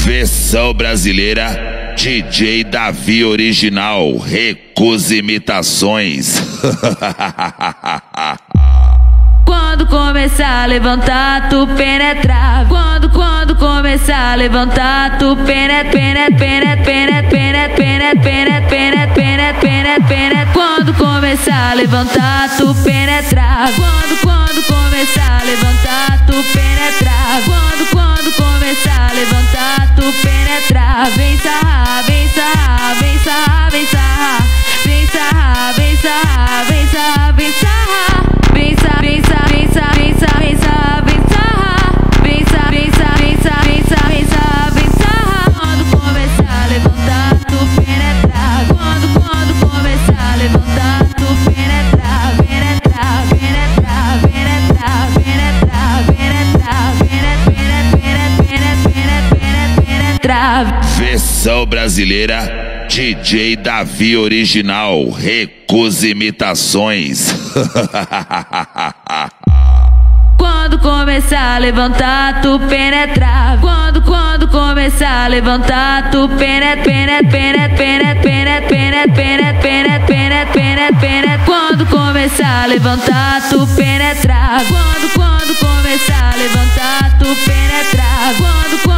Versão brasileira, DJ Davi original, recusa imitações. Quando começar a levantar, tu penetra. Quando começar a levantar, tu penetra. Quando começar a levantar, tu penetra. Quando começar a levantar, tu penetra. Quando começar a levantar, tu penetra. Vem sarrar, vem sarrar, vem sarrar, vem sarrar, vem sarrar, vem sarrar, vem sarrar, vem sarrar. Vem sarrar, vem sarrar, vem sarrar, vem sarrar, vem sarrar, vem sarrar, vem sarrar, vem sarrar, vem sarrar, vem sarrar, vem sarrar. Quando começar a levantar, tu penetra. Quando começar a levantar, tu penetra, penetra, penetra, penetra, penetra, penetra. Versão brasileira, DJ Davi original, recusa imitações. Quando começar a levantar, tu penetra. Quando começar a levantar, tu penetra. Quando começar a levantar, tu penetra. Quando começar a levantar, tu penetra.